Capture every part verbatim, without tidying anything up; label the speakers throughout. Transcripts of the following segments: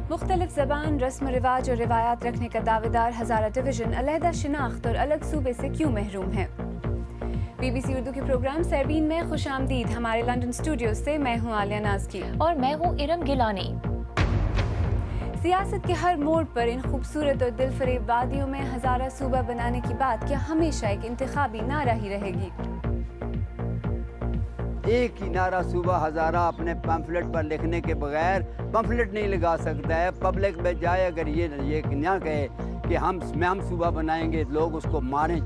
Speaker 1: مختلف زبان، رسم و رواج اور روایات رکھنے کا دعوے دار ہزارہ ڈویژن علیحدہ شناخت اور الگ صوبے سے کیوں محروم ہے؟ بی بی سی اردو کے پروگرام سیربین میں خوش آمدید۔ ہمارے لندن اسٹوڈیو سے میں ہوں عالیہ نازکی
Speaker 2: اور میں ہوں ارم گیلانی۔
Speaker 1: سیاست کے ہر موڑ پر ان خوبصورت اور دل فریب وادیوں میں ہزارہ صوبہ بنانے کی بات کیا ہمیشہ ایک انتخابی نعرہ ہی رہے گی؟
Speaker 3: ایک ہی نعرہ صوبہ ہزارہ اپنے پمفلٹ پر لکھنے کے بغیر پمفلٹ نہیں لگا سکتا ہے۔ پبلک میں جائے اگر یہ یہ نہ کہے کہ ہم ہم صوبہ بنائیں گے، لوگ اس کو ماریں۔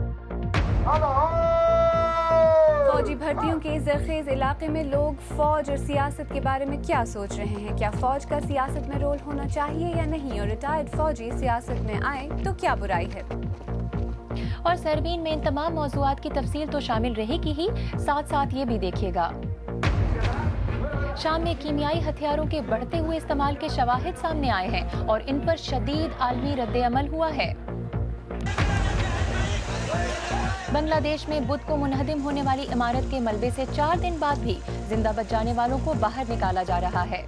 Speaker 1: فوجی بھرتیوں کے زرخیز علاقے میں لوگ فوج اور سیاست کے بارے میں کیا سوچ رہے ہیں؟ کیا فوج کا سیاست میں رول ہونا چاہیے یا نہیں؟ اور ریٹائرڈ فوجی سیاست میں آئیں تو کیا برائی ہے؟
Speaker 2: اور سیربین میں ان تمام موضوعات کی تفصیل تو شامل رہے گی ہی، ساتھ ساتھ یہ بھی دیکھیے گا۔ شام میں کیمیائی ہتھیاروں کے بڑھتے ہوئے استعمال کے شواہد سامنے آئے ہیں اور ان پر شدید عالمی رد عمل ہوا ہے۔ بنگلہ دیش میں بدھ کو منہدم ہونے والی عمارت کے ملبے سے چار دن بعد بھی زندہ بچ جانے والوں کو باہر نکالا جا رہا ہے۔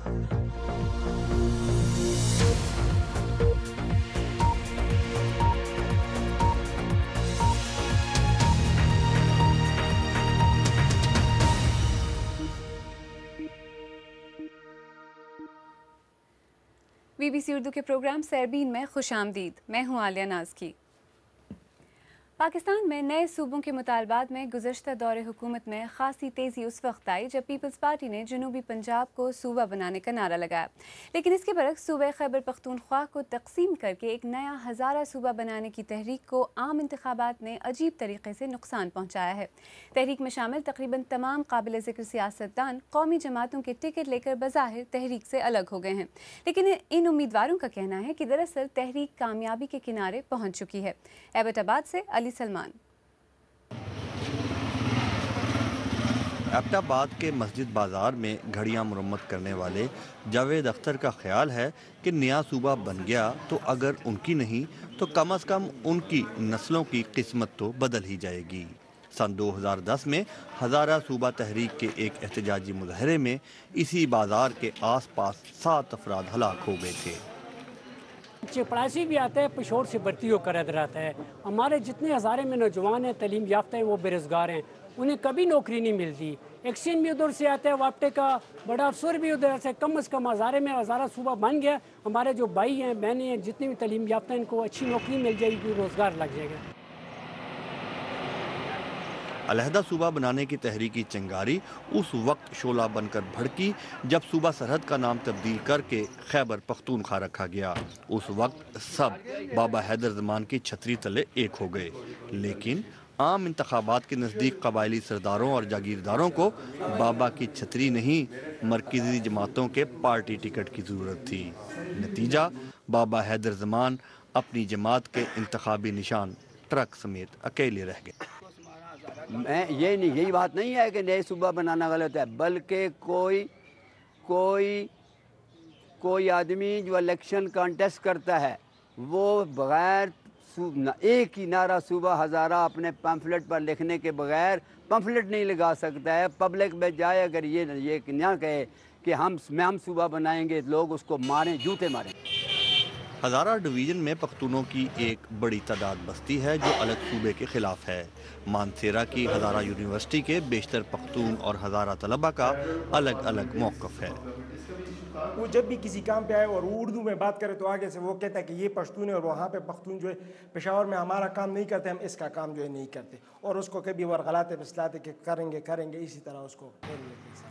Speaker 1: بی بی سی اردو کے پروگرام سیربین میں خوش آمدید۔ میں ہوں عالیہ نازکی۔ پاکستان میں نئے صوبوں کے مطالبات میں گزشتہ دور حکومت میں خاصی تیزی اس وقت آئی جب پیپلز پارٹی نے جنوبی پنجاب کو صوبہ بنانے کا نعرہ لگایا، لیکن اس کے برعکس صوبہ خیبر پختونخوا کو تقسیم کر کے ایک نیا ہزارہ صوبہ بنانے کی تحریک کو عام انتخابات نے عجیب طریقے سے نقصان پہنچایا ہے۔ تحریک میں شامل تقریباً تمام قابل ذکر سیاستدان قومی جماعتوں کے ٹکٹ لے کر بظاہر تحریک سے الگ ہو گئے ہیں، لیکن ان امیدواروں کا کہنا ہے کہ دراصل تحریک کامیابی کے کنارے پہنچ چکی ہے۔ ایبٹ آباد سے علی سلمان۔
Speaker 4: ایبٹ آباد کے مسجد بازار میں گھڑیاں مرمت کرنے والے جاوید اختر کا خیال ہے کہ نیا صوبہ بن گیا تو اگر ان کی نہیں تو کم از کم ان کی نسلوں کی قسمت تو بدل ہی جائے گی۔ سن دو ہزار دس میں ہزارہ صوبہ تحریک کے ایک احتجاجی مظاہرے میں اسی بازار کے آس پاس سات افراد ہلاک ہو گئے تھے۔
Speaker 5: چپڑاسی بھی آتا ہے، پشور سے بھرتی ہو کر ادھر آتا ہے۔ ہمارے جتنے ہزارے میں نوجوان ہیں تعلیم یافتہ ہیں وہ بے روزگار ہیں، انہیں کبھی نوکری نہیں ملتی۔ ایکسین بھی ادھر سے آتا ہے، واپٹے کا بڑا افسر بھی ادھر سے۔ کم از کم ہزارے میں ہزارہ صوبہ بن گیا، ہمارے جو بھائی ہیں بہنیں ہیں جتنے بھی تعلیم یافتہ ہیں ان کو اچھی نوکری مل جائے گی، روزگار لگ جائے گا۔
Speaker 4: علیحدہ صوبہ بنانے کی تحریکی چنگاری اس وقت شعلہ بن کر بھڑکی جب صوبہ سرحد کا نام تبدیل کر کے خیبر پختونخوا رکھا گیا۔ اس وقت سب بابا حیدر زمان کی چھتری تلے ایک ہو گئے، لیکن عام انتخابات کے نزدیک قبائلی سرداروں اور جاگیرداروں کو بابا کی چھتری نہیں مرکزی جماعتوں کے پارٹی ٹکٹ کی ضرورت تھی۔ نتیجہ بابا حیدر زمان اپنی جماعت کے انتخابی نشان ٹرک سمیت اکیلے رہ گئے۔
Speaker 3: میں یہ نہیں یہی بات نہیں ہے کہ نئے صوبہ بنانا غلط ہے، بلکہ کوئی کوئی کوئی آدمی جو الیکشن کانٹیسٹ کرتا ہے وہ بغیر ایک ہی نعرہ صوبہ ہزارہ اپنے پمفلٹ پر لکھنے کے بغیر پمفلٹ نہیں لگا سکتا ہے۔ پبلک میں جائے اگر یہ یہ نہ کہے کہ ہم ہم صوبہ بنائیں گے، لوگ اس کو ماریں، جوتے ماریں۔
Speaker 4: ہزارہ ڈویژن میں پختونوں کی ایک بڑی تعداد بستی ہے جو الگ صوبے کے خلاف ہے۔ مانسیرا کی ہزارہ یونیورسٹی کے بیشتر پختون اور ہزارہ طلبہ کا الگ الگ موقف ہے۔
Speaker 6: وہ جب بھی کسی کام پہ آئے اور وہ اردو میں بات کرے تو آگے سے وہ کہتا ہے کہ یہ پشتون ہے اور وہاں پہ پختون جو ہے پشاور میں ہمارا کام نہیں کرتے، ہم اس کا کام جو ہے نہیں کرتے، اور اس کو کبھی ورغلاتے بسلاتے کہ کریں گے کریں گے، اسی طرح اس کو کھیل لیتے ہیں۔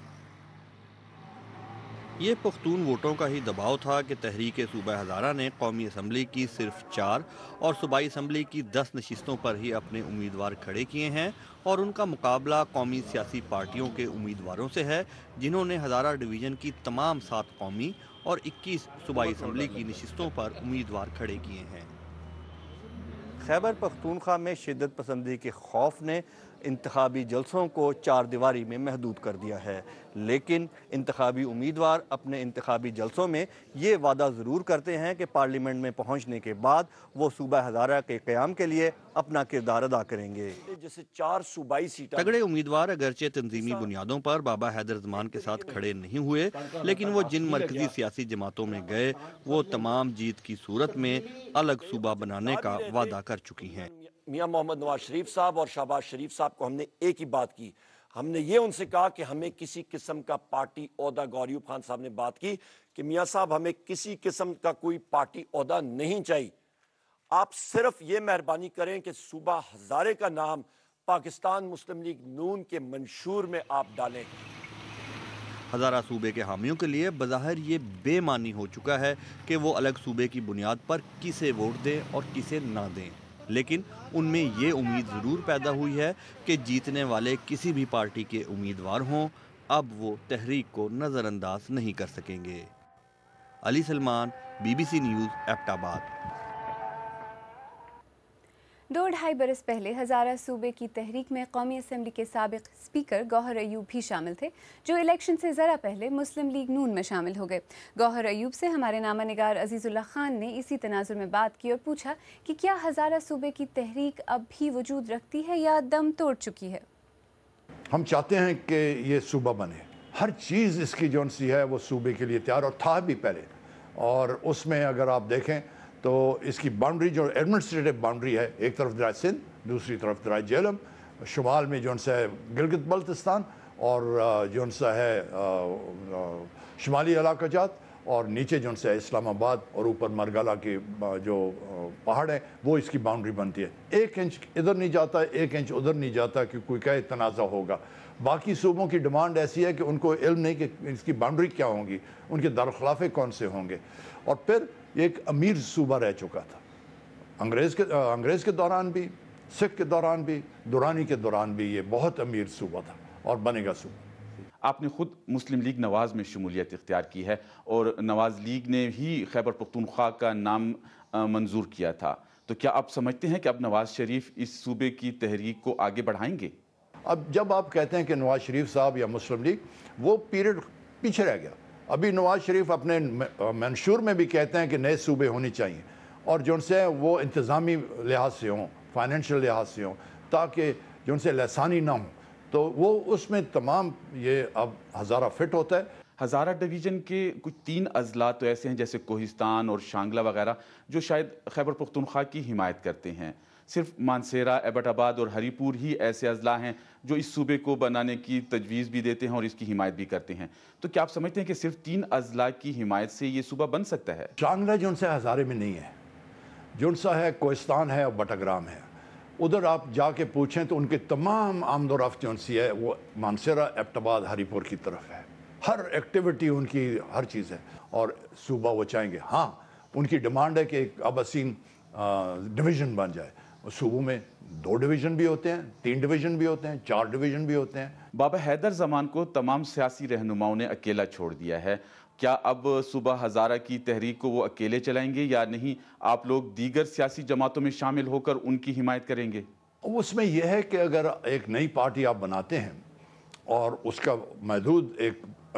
Speaker 4: یہ پختون ووٹوں کا ہی دباؤ تھا کہ تحریک صوبہ ہزارہ نے قومی اسمبلی کی صرف چار اور صوبائی اسمبلی کی دس نشستوں پر ہی اپنے امیدوار کھڑے کیے ہیں، اور ان کا مقابلہ قومی سیاسی پارٹیوں کے امیدواروں سے ہے جنہوں نے ہزارہ ڈویژن کی تمام سات قومی اور اکیس صوبائی اسمبلی کی نشستوں پر امیدوار کھڑے کیے ہیں۔ خیبر پختونخوا میں شدت پسندی کے خوف نے इंतखाबी जलसों को चार दीवारी में महदूद कर दिया है, लेकिन इंतखाबी उम्मीदवार अपने इंतखाबी जलसों में ये वादा ज़रूर करते हैं कि पार्लियामेंट में पहुंचने के बाद वो सूबा हज़ारा के क़याम के लिए अपना किरदार अदा करेंगे।
Speaker 7: जैसे चार सूबाई सीटें
Speaker 4: तगड़े उम्मीदवार अगरचे तंजीमी बुनियादों पर बाबा हैदर ज़मान के साथ खड़े नहीं हुए, लेकिन वो जिन मरकजी सियासी जमातों में गए वो तमाम जीत की सूरत में अलग सूबा बनाने का वादा कर चुकी हैं।
Speaker 7: मियां मोहम्मद नवाज शरीफ साहब और शहबाज शरीफ साहब को हमने एक ही बात की, हमने ये उनसे कहा कि हमें किसी किस्म का पार्टी ओहदा, गौरी खान साहब ने बात की कि मियां साहब हमें किसी किस्म का कोई पार्टी ओहदा नहीं चाहिए, आप सिर्फ ये मेहरबानी करें कि सूबा हज़ारे का नाम पाकिस्तान मुस्लिम लीग नून के मंशूर में आप डालें।
Speaker 4: हज़ारा सूबे के हामियों के लिए बज़ाहिर ये बेमानी हो चुका है कि वो अलग सूबे की बुनियाद पर किसे वोट दें और किसे ना दें, लेकिन उनमें ये उम्मीद ज़रूर पैदा हुई है कि जीतने वाले किसी भी पार्टी के उम्मीदवार हों, अब वो तहरीक को नज़रअंदाज नहीं कर सकेंगे। Ali Salman, BBC news, Abbottabad.
Speaker 1: दो ढाई बरस पहले हज़ारा सूबे की तहरीक में कौमी असम्बली के साबिक स्पीकर गौहर अयूब भी शामिल थे, जो इलेक्शन से ज़रा पहले मुस्लिम लीग नून में शामिल हो गए। गौहर अयूब से हमारे नामा निगार अजीज़ुल्लाह खान ने इसी तनाजुर में बात की और पूछा कि क्या हज़ारा सूबे की तहरीक अब भी वजूद रखती है या दम तोड़ चुकी है।
Speaker 8: हम चाहते हैं कि ये सूबा बने, हर चीज़ इसकी जौन सी है वो सूबे के लिए तैयार और था भी पहले, और उसमें अगर आप देखें तो इसकी बाउंड्री जो एडमिनिस्ट्रेटिव बाउंड्री है, एक तरफ दराज सिंध, दूसरी तरफ दराज जेहलम, शुमाल में जौन सा है गिलगित बल्तिस्तान और जौन सा है शुमाली इलाका जात, और नीचे जौन सा है इस्लामाबाद और ऊपर मरगला के जो पहाड़ हैं वो इसकी बाउंड्री बनती है। एक इंच इधर नहीं जाता, एक इंच उधर नहीं जाता कि कोई कहे तनाज़ा होगा। बाकी सूबों की डिमांड ऐसी है कि उनको इल्म नहीं कि इसकी बाउंड्री क्या होंगी, उनके दरख्लाफे कौन से होंगे, और फिर एक अमीर सूबा रह चुका था अंग्रेज़ के अंग्रेज़ के दौरान भी, सिख के दौरान भी, दुरानी के दौरान भी ये बहुत अमीर सूबा था और बनेगा सूबा।
Speaker 9: आपने खुद मुस्लिम लीग नवाज़ में शमूलियत इख्तियार की है और नवाज़ लीग ने ही खैबर पख्तूनख्वा का नाम मंजूर किया था, तो क्या आप समझते हैं कि अब नवाज़ शरीफ इस सूबे की तहरीक को आगे बढ़ाएंगे?
Speaker 8: अब जब आप कहते हैं कि नवाज़ शरीफ साहब या मुस्लिम लीग, वो पीरियड पीछे रह गया। अभी नवाज़ शरीफ अपने मंशूर में भी कहते हैं कि नए सूबे होने चाहिए और जो उनसे वो इंतज़ामी लिहाज से हों, फाइनेंशियल लिहाज से हों, ताकि जो उनसे लसानी ना हो, तो वो उसमें तमाम ये अब हज़ारा फिट होता है।
Speaker 9: हज़ारा डिवीज़न के कुछ तीन अजला तो ऐसे हैं जैसे कोहिस्तान और शांगला वगैरह जो शायद खैबर पख्तूनख्वा की हिमायत करते हैं। सिर्फ मानसेरा, एबटाबाद और हरीपुर ही ऐसे अजला हैं जो इस सूबे को बनाने की तजवीज़ भी देते हैं और इसकी हिमायत भी करते हैं। तो क्या आप समझते हैं कि सिर्फ तीन अजला की हिमायत से ये सूबा बन सकता है?
Speaker 8: शांगला जो उनसे हज़ारे में नहीं है, जो उनसा है कोहिस्तान है और बटाग्राम है। उधर आप जाके पूछें तो उनके तमाम आमदोरफ्त जो उनसी है वो मानसेरा, एबटाबाद, हरीपुर की तरफ है। हर एक्टिविटी उनकी हर चीज़ है और सूबा वो चाहेंगे। हाँ, उनकी डिमांड है कि एक अबसीन डिवीज़न बन जाए। सूबों में दो डिवीज़न भी होते हैं, तीन डिवीज़न भी होते हैं, चार डिवीज़न भी होते हैं।
Speaker 9: बाबा हैदर ज़मान को तमाम सियासी रहनुमाओं ने अकेला छोड़ दिया है, क्या अब सूबा हज़ारा की तहरीक को वो अकेले चलाएंगे या नहीं, आप लोग दीगर सियासी जमातों में शामिल होकर उनकी हिमायत करेंगे?
Speaker 8: उसमें यह है कि अगर एक नई पार्टी आप बनाते हैं और उसका महदूद एक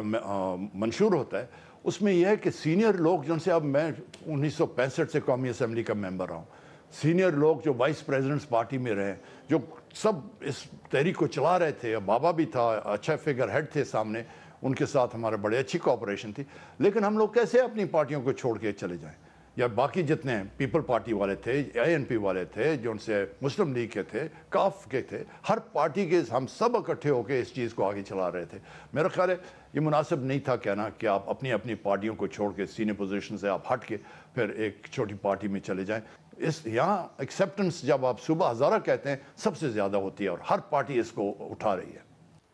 Speaker 8: मंशूर होता है, उसमें यह है कि सीनियर लोग जिनसे अब मैं उन्नीस सौ पैंसठ से कौमी असम्बली का मेंबर रहा हूँ, सीनियर लोग जो वाइस प्रेसिडेंट्स पार्टी में रहे, जो सब इस तहरीक को चला रहे थे, बाबा भी था, अच्छा फिगर हेड थे सामने, उनके साथ हमारे बड़े अच्छी कोऑपरेशन थी। लेकिन हम लोग कैसे अपनी पार्टियों को छोड़ के चले जाएं? या बाकी जितने पीपल पार्टी वाले थे, ए एन पी वाले थे, जो उनसे मुस्लिम लीग के थे, काफ के थे, हर पार्टी के हम सब इकट्ठे होकर इस चीज़ को आगे चला रहे थे। मेरा ख्याल है ये मुनासिब नहीं था कहना कि आप अपनी अपनी पार्टियों को छोड़ के सीनियर पोजीशन से आप हट के फिर एक छोटी पार्टी में चले जाएं। इस यहाँ एक्सेप्टेंस जब आप सूबा हज़ारा कहते हैं सबसे ज़्यादा होती है और हर पार्टी इसको उठा रही है।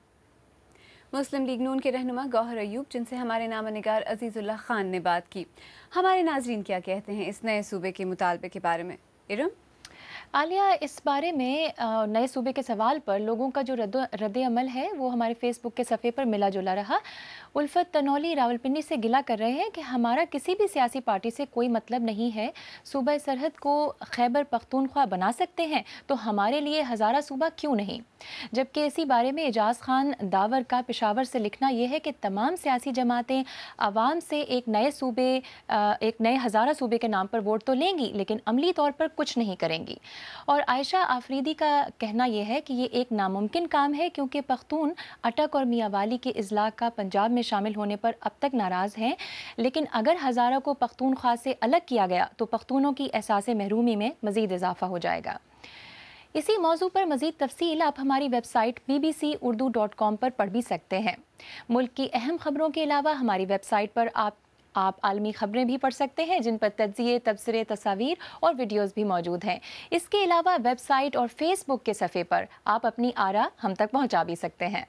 Speaker 1: मुस्लिम लीग नून के रहनुमा गौहर अयूब, जिनसे हमारे नामा निगार अजीज़ुल्लाह खान ने बात की। हमारे नाजरीन क्या कहते हैं इस नए सूबे के मुतालबे के बारे में? इरम
Speaker 2: आलिया, इस बारे में नए सूबे के सवाल पर लोगों का जो रद्द अमल है वो हमारे फेसबुक के सफ़े पर मिला जुला रहा। उल्फत तनौली रावलपिंडी से गिला कर रहे हैं कि हमारा किसी भी सियासी पार्टी से कोई मतलब नहीं है, सूबा सरहद को खैबर पख्तूनख्वा बना सकते हैं तो हमारे लिए हज़ारा सूबा क्यों नहीं। जबकि इसी बारे में एजाज खान दावर का पेशावर से लिखना यह है कि तमाम सियासी जमातें आवाम से एक नए सूबे एक नए हज़ारा सूबे के नाम पर वोट तो लेंगी लेकिन अमली तौर पर कुछ नहीं करेंगी। और आयशा आफरीदी का कहना यह है कि ये एक नामुमकिन काम है क्योंकि पख्तून अटक और मियाँवाली के इजलाह का पंजाब में शामिल होने पर अब तक नाराज़ हैं, लेकिन अगर हज़ारा को पख्तूनख्वा से अलग किया गया तो पख्तूनों की एहसास महरूमी में मज़ीद इजाफा हो जाएगा। इसी मौजू पर मज़ीद तफसील आप हमारी website B B C Urdu dot com पर पढ़ भी सकते हैं। मुल्क की अहम खबरों के अलावा हमारी वेबसाइट पर आप आप आलमी खबरें भी पढ़ सकते हैं जिन पर तज्ज़िये, तबसरे, तस्वीर और वीडियोस भी मौजूद हैं। इसके अलावा वेबसाइट और फेसबुक के सफ़े पर आप अपनी आरा हम तक पहुंचा भी सकते हैं।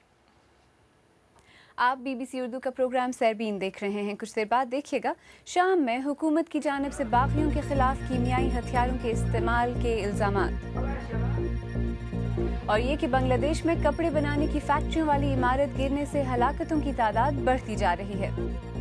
Speaker 1: आप बीबीसी उर्दू का प्रोग्राम सरबीन देख रहे हैं। कुछ देर बाद देखिएगा, शाम में हुकूमत की जानिब से बागियों के खिलाफ कीमियाई हथियारों के इस्तेमाल के इल्ज़ामात, और ये कि बांग्लादेश में कपड़े बनाने की फैक्ट्रियों वाली इमारत गिरने से हलाकतों की तादाद बढ़ती जा रही है।